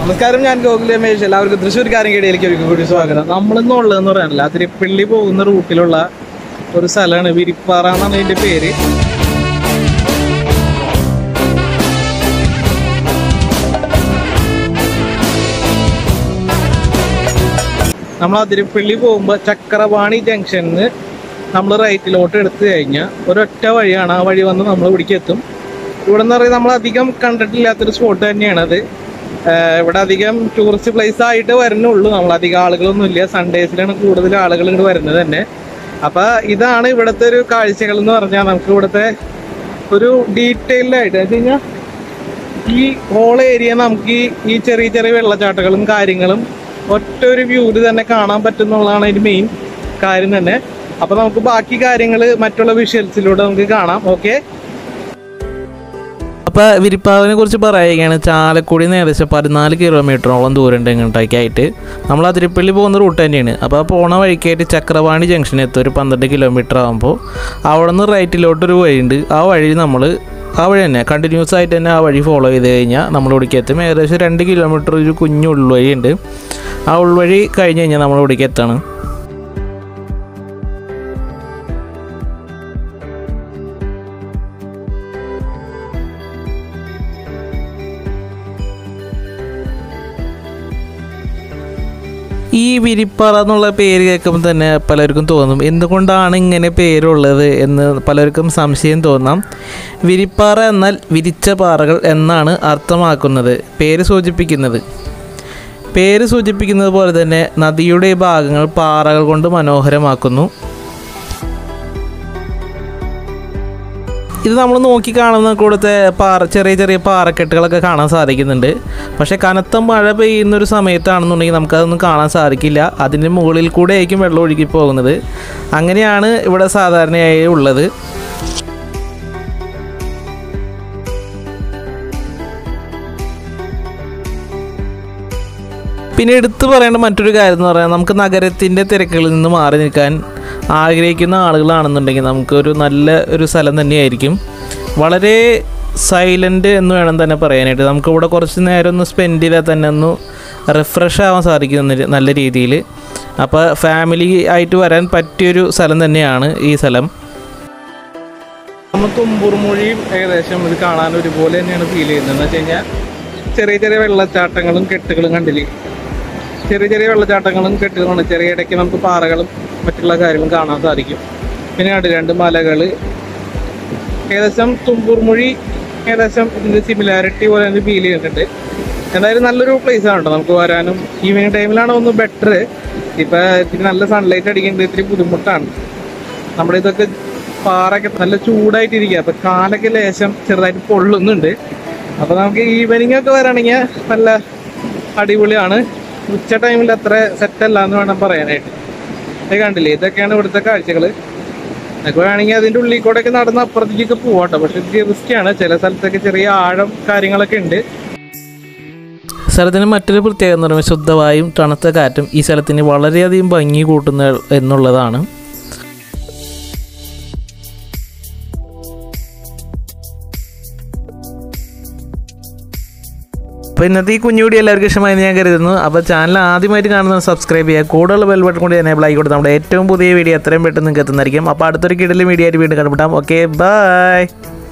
നമസ്കാരം, ഞാൻ ഗോകുൽ രമേശ്. എല്ലാവർക്കും തൃശ്ശൂർ കാരങ്കേടിയിലേക്ക് ഒരിക്കൽ കൂടി സ്വാഗതം. നമ്മളിന്ന് ഉള്ളതെന്ന് പറയാനില്ല, അതിരപ്പള്ളി പോകുന്ന റൂട്ടിലുള്ള ഒരു സ്ഥലമാണ്. വിരിപ്പാറ എന്നാണ് ഇതിന്റെ പേര്. നമ്മൾ അതിരപ്പള്ളി പോകുമ്പോൾ ചക്രപാണി ജംഗ്ഷനിൽ നമ്മൾ റൈറ്റിലോട്ട് എടുത്തു കഴിഞ്ഞാൽ ഒരൊറ്റ വഴിയാണ്. ആ വഴി വന്ന് നമ്മൾ ഇവിടേക്ക് എത്തും. ഇവിടെ എന്ന് പറയുന്നത് നമ്മൾ അധികം കണ്ടിട്ടില്ലാത്തൊരു സ്പോട്ട് തന്നെയാണത്. ഇവിടെ അധികം ടൂറിസ്റ്റ് പ്ലേസ് ആയിട്ട് വരുന്നുള്ളൂ. നമ്മളധികം ആളുകളൊന്നുമില്ല. സൺഡേസിലാണ് കൂടുതൽ ആളുകൾ ഇങ്ങോട്ട് വരുന്നത് തന്നെ. അപ്പം ഇതാണ് ഇവിടുത്തെ ഒരു കാഴ്ചകൾ എന്ന് പറഞ്ഞാൽ. നമുക്ക് ഇവിടുത്തെ ഒരു ഡീറ്റെയിൽഡായിട്ട് വെച്ച് കഴിഞ്ഞാൽ ഈ ഹോൾ ഏരിയ നമുക്ക് ഈ ചെറിയ ചെറിയ വെള്ളച്ചാട്ടങ്ങളും കാര്യങ്ങളും ഒറ്റ ഒരു വ്യൂവിൽ തന്നെ കാണാൻ പറ്റുന്നുള്ളതാണ് അതിന് മെയിൻ കാര്യം തന്നെ. അപ്പം നമുക്ക് ബാക്കി കാര്യങ്ങൾ മറ്റുള്ള വിഷ്വൽസിലൂടെ നമുക്ക് കാണാം. ഓക്കെ, അപ്പോൾ വിരിപ്പാവിനെ കുറിച്ച് പറയുകയാണ്. ചാലക്കുടി ഏകദേശം 14 കിലോമീറ്ററോളം ദൂരമുണ്ട് ഇങ്ങോട്ടേക്കായിട്ട്. നമ്മൾ അതിരപ്പള്ളി പോകുന്ന റൂട്ട് തന്നെയാണ്. അപ്പോൾ ആ പോണ വഴിക്കായിട്ട് ചക്രപാണി ജംഗ്ഷൻ എത്തും. ഒരു 12 കിലോമീറ്റർ ആകുമ്പോൾ അവിടെ നിന്ന് റൈറ്റിലോട്ടൊരു വഴിയുണ്ട്. ആ വഴി തന്നെ കണ്ടിന്യൂസ് ആയിട്ട് തന്നെ ആ വഴി ഫോളോ ചെയ്ത് കഴിഞ്ഞാൽ നമ്മൾ ഇവിടേക്ക് എത്തും. ഏകദേശം 2 കിലോമീറ്റർ ഒരു കുഞ്ഞു ഉൾവഴിയുണ്ട്. ആ ഉൾവഴി കഴിഞ്ഞ് കഴിഞ്ഞാൽ നമ്മൾ ഇവിടേക്ക് എത്താണ്. ഈ വിരിപ്പാറ എന്നുള്ള പേര് കേൾക്കുമ്പോൾ തന്നെ പലർക്കും തോന്നും എന്തുകൊണ്ടാണ് ഇങ്ങനെ പേരുള്ളത് എന്ന് പലർക്കും സംശയം തോന്നാം. വിരിപ്പാറ എന്നാൽ വിരിച്ച പാറകൾ എന്നാണ് അർത്ഥമാക്കുന്നത്. പേര് സൂചിപ്പിക്കുന്നത് പോലെ തന്നെ നദിയുടെ ഭാഗങ്ങൾ പാറകൾ കൊണ്ട് മനോഹരമാക്കുന്നു. ഇത് നമ്മൾ നോക്കി കാണുന്ന കൂടത്തെ ചെറിയ ചെറിയ പാറക്കെട്ടുകളൊക്കെ കാണാൻ സാധിക്കുന്നുണ്ട്. പക്ഷേ കനത്ത മഴ പെയ്യുന്നൊരു സമയത്താണെന്നുണ്ടെങ്കിൽ നമുക്കതൊന്നും കാണാൻ സാധിക്കില്ല. അതിൻ്റെ മുകളിൽ കൂടെ ആയിരിക്കും വെള്ളം ഒഴുകി പോകുന്നത്. അങ്ങനെയാണ് ഇവിടെ സാധാരണയായി ഉള്ളത്. പിന്നെ എടുത്തു പറയേണ്ട മറ്റൊരു കാര്യം എന്ന് പറഞ്ഞാൽ, നമുക്ക് നഗരത്തിൻ്റെ തിരക്കുകളിൽ നിന്ന് മാറി നിൽക്കാൻ ആഗ്രഹിക്കുന്ന ആളുകളാണെന്നുണ്ടെങ്കിൽ നമുക്കൊരു നല്ല ഒരു സ്ഥലം തന്നെയായിരിക്കും. വളരെ സൈലൻ്റ് എന്ന് വേണം തന്നെ പറയാനായിട്ട്. നമുക്കിവിടെ കുറച്ച് നേരം ഒന്ന് സ്പെൻഡ് ചെയ്താൽ തന്നെ ഒന്ന് റിഫ്രഷ് ആവാൻ സാധിക്കും നല്ല രീതിയിൽ. അപ്പോൾ ഫാമിലി ആയിട്ട് വരാൻ പറ്റിയൊരു സ്ഥലം തന്നെയാണ് ഈ സ്ഥലം. നമ്മൾ തുമ്പൂർ മൊഴിയും ഏകദേശം ഇത് കാണാൻ ഒരുപോലെ തന്നെയാണ് ഫീൽ ചെയ്യുന്നത്. എന്ന് വെച്ച് കഴിഞ്ഞാൽ ചെറിയ ചെറിയ വെള്ളച്ചാട്ടങ്ങളും കെട്ടുകളും കണ്ടില്ലേ. ചെറിയ ചെറിയ വെള്ളച്ചാട്ടങ്ങളും കെട്ടുകളുമാണ്. ചെറിയ ഇടയ്ക്ക് നമുക്ക് പാറകളും മറ്റുള്ള കാര്യങ്ങളും കാണാൻ സാധിക്കും. പിന്നെ അവിടെ 2 മലകൾ. ഏകദേശം തുമ്പൂർ മൊഴി ഏകദേശം ഇതിൻ്റെ സിമിലാരിറ്റി പോലെ തന്നെ ഫീൽ ചെയ്യുന്നുണ്ട്. എന്തായാലും നല്ലൊരു പ്ലേസ് ആണ് കേട്ടോ. നമുക്ക് വരാനും ഈവനിങ് ടൈമിലാണ് ഒന്ന് ബെറ്റർ. ഇപ്പം ഇത്തിരി നല്ല സൺലൈറ്റ് അടിക്കേണ്ടത് ഇത്തിരി ബുദ്ധിമുട്ടാണ്. നമ്മുടെ ഇതൊക്കെ പാറയൊക്കെ നല്ല ചൂടായിട്ടിരിക്കുക. അപ്പം കാലൊക്കെ ലേശം ചെറുതായിട്ട് പൊള്ളുന്നുണ്ട്. അപ്പോൾ നമുക്ക് ഈവനിങ് ഒക്കെ വരാണെങ്കിൽ നല്ല അടിപൊളിയാണ്. ഉച്ച ടൈമിൽ അത്ര സെറ്റല്ല എന്ന് വേണം പറയാനായിട്ട്. ഇത് കണ്ടില്ലേ, ഇതൊക്കെയാണ് ഇവിടുത്തെ കാഴ്ചകൾ. നമുക്ക് വേണമെങ്കിൽ അതിൻ്റെ ഉള്ളിൽ കൂടെ ഒക്കെ നടന്ന് അപ്പുറത്തേക്കൊക്കെ പോവാട്ടോ. പക്ഷെ ഇത് റിസ്ക്കാണ്. ചില സ്ഥലത്തൊക്കെ ചെറിയ ആഴം കാര്യങ്ങളൊക്കെ ഉണ്ട്. സ്ഥലത്തിന് മറ്റൊരു പ്രത്യേകത എന്ന് പറയുമ്പോൾ ശുദ്ധവായും തണുത്ത കാറ്റും ഈ സ്ഥലത്തിന് വളരെയധികം ഭംഗി കൂട്ടുന്ന എന്നുള്ളതാണ്. അപ്പോൾ ഇന്നത്തെ ഈ കുഞ്ഞുകൂടി എല്ലാവർക്കും ഇഷ്ടമായി ഞാൻ കരുതുന്നു. അപ്പോൾ ചാനൽ ആദ്യമായിട്ട് കാണുന്നത് സബ്സ്ക്രൈബ് ചെയ്യുക. കൂടുതൽ ബെൽ ബട്ടൺ കൂടി എനേബിൾ ആയി കൊടുത്ത് നമ്മുടെ ഏറ്റവും പുതിയ വീഡിയോ എത്രയും പെട്ടെന്ന് നിങ്ങൾക്ക് എത്തുന്നതായിരിക്കും. അപ്പോൾ അടുത്തൊരു കിടലും വീഡിയോ ആയിട്ട് വീണ്ടും കണ്ടുമുട്ടാം. Okay, by.